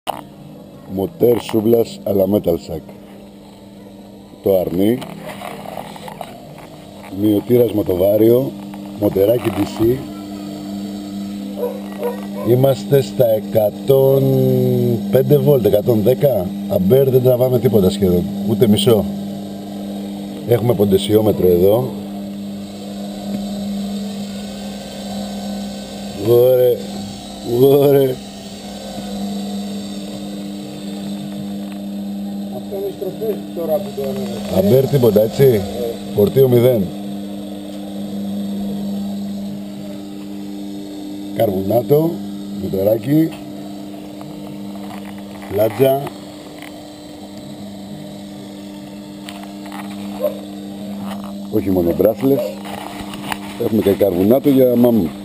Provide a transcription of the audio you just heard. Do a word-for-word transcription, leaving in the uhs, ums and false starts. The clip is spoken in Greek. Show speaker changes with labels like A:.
A: Μοτέρ σούβλας αλλά metal sack. Το αρνί. Μειωτήρας μοτοβάριο. Μοτεράκι ντι σι. Είμαστε στα εκατόν πέντε βολτ, εκατόν δέκα αμπέρ, δεν τραβάμε τίποτα σχεδόν, ούτε μισό. Έχουμε ποντεσιόμετρο εδώ. Ωραία, ωραία.
B: Αυτό είναι οι στροφές τώρα που το ανέβασε.
A: Αμπέρ τίποτα, έτσι. Ε. Φορτίο μηδέν. Καρβουνάτο, μητεράκι, λάτζα. Όχι μόνο μπράσλες. Έχουμε και καρβουνάτο για μάμου.